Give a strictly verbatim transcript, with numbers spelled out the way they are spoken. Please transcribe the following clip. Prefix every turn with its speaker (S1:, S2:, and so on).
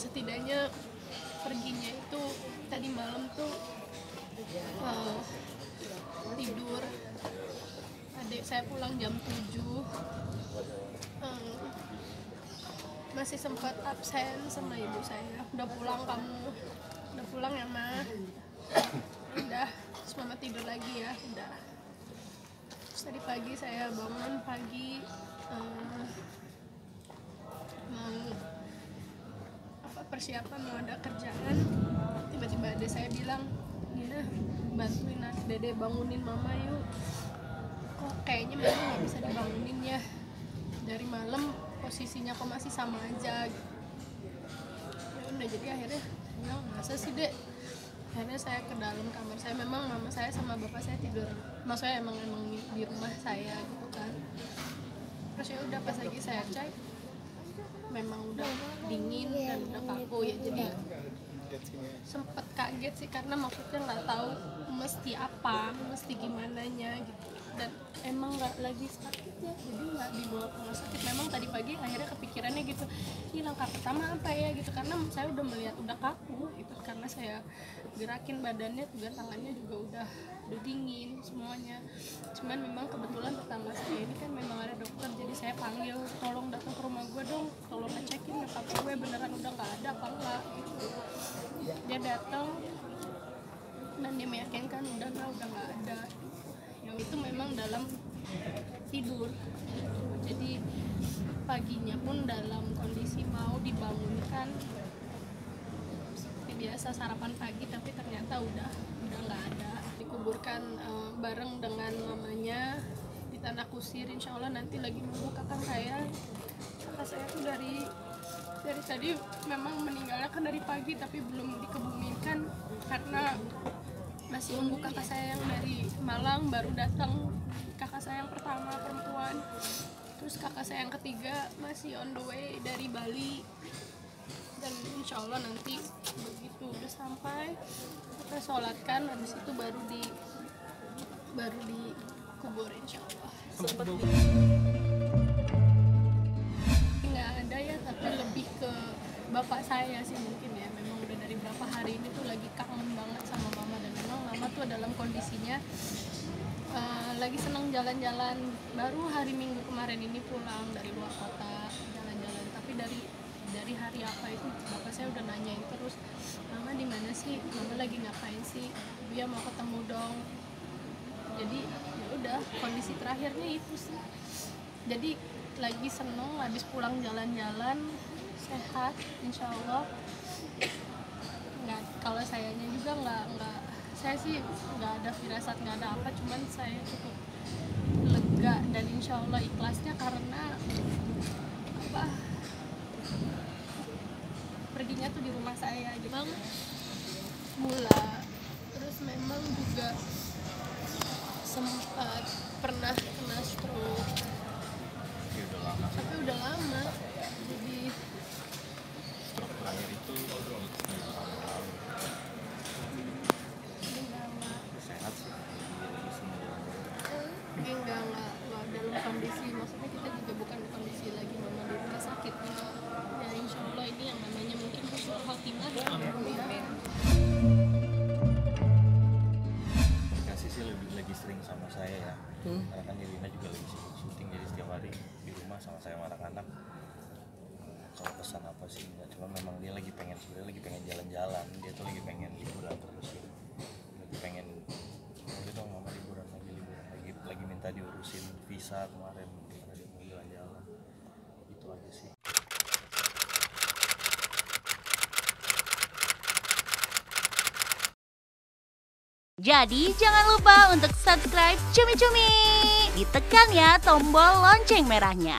S1: setidaknya perginya itu tadi malam tuh uh, tidur. Adik saya pulang jam tujuh, uh, masih sempat absen sama ibu saya. Udah pulang kamu, udah pulang ya Ma? Udah, terus Mama tidur lagi ya, udah. Terus tadi pagi saya bangun pagi, uh, mau apa persiapan mau ada kerjaan, tiba-tiba ada saya bilang, Nina bantuin Dede bangunin Mama yuk. Kok kayaknya Mama nggak bisa dibangunin ya, dari malam posisinya kok masih sama aja gitu. Ya udah, jadi akhirnya bilang masa sih Dek. Akhirnya saya ke dalam kamar saya, memang mama saya sama bapak saya tidur, maksudnya emang emang di rumah saya gitu kan. Terus ya udah pas lagi saya cek, memang udah dingin dan udah kaku ya, jadi sempet kaget sih karena maksudnya nggak tahu mesti apa, mesti gimana nya gitu. Dan emang nggak lagi sakit ya, jadi nggak dibawa ke rumah sakit. Memang tadi pagi akhirnya kepikirannya gitu, ini langkah pertama apa ya gitu, karena saya udah melihat udah kaku gitu, karena saya gerakin badannya juga, tangannya juga udah udah dingin semuanya. Cuman memang kebetulan tetangga saya ini kan memang ada dokter, jadi saya panggil, tolong datang ke rumah gue dong, tolong ngecekin nyokap gue beneran udah nggak ada apa enggak gitu. Dia datang dan dia meyakinkan udah nggak udah nggak ada. Yang itu memang dalam tidur, jadi paginya pun dalam kondisi mau dibangunkan seperti biasa sarapan pagi, tapi ternyata udah udah nggak ada. Dikuburkan uh, bareng dengan mamanya di tanah kusir. Insya Allah nanti lagi nunggu kakak saya. Kakak saya tuh dari dari tadi memang meninggalnya kan dari pagi, tapi belum dikebumikan karena masih nunggu kakak saya yang dari Malang baru datang. Kakak saya yang pertama perempuan, terus kakak saya yang ketiga masih on the way dari Bali. Dan insya Allah nanti begitu udah sampai kita sholatkan, habis itu baru di baru dikubur insya Allah. Sempet nggak ada ya, tapi lebih ke bapak saya sih mungkin ya. Memang udah dari berapa hari ini tuh lagi kangen banget sama mama, dan memang mama tuh dalam kondisinya uh, lagi seneng jalan-jalan. Baru hari Minggu kemarin ini pulang dari luar kota jalan-jalan, tapi dari dari hari apa itu bapak saya udah nanyain terus, mama di mana sih, mama lagi ngapain sih, dia mau ketemu dong. Jadi ya udah, kondisi terakhirnya itu sih. Jadi lagi seneng habis pulang jalan-jalan, sehat insya Allah. Nggak, kalau sayanya juga nggak nggak saya sih nggak ada firasat, nggak ada apa, cuman saya cukup lega dan insya Allah ikhlasnya karena apa, perginya tuh di rumah saya gitu. Memang mula, terus memang juga sempat pernah kena stroke, tapi udah lama. Jadi
S2: stroke terakhir itu sehat sih,
S1: ini enggak enggak enggak dalam kondisi, maksudnya kita juga bukan di kondisi lagi mama di rumah sakit ya. Insya Allah ini yang namanya mungkin husnul khotimah ya.
S2: dikasih sih lebih lagi sering sama saya ya, hmm. karena kan Irina juga lagi syuting, jadi setiap hari di rumah sama saya sama anak-anak. Kalau pesan apa sih enggak, cuma memang dia lagi pengen, sebenarnya lagi pengen jalan-jalan, dia tuh lagi pengen liburan terus ya. Lagi pengen, udah dong mama liburan lagi, liburan lagi, lagi minta diurusin visa kemarin karena dia mau jalan-jalan. Itu aja sih.
S3: Jadi jangan lupa untuk subscribe Cumi Cumi. Ditekan ya tombol lonceng merahnya.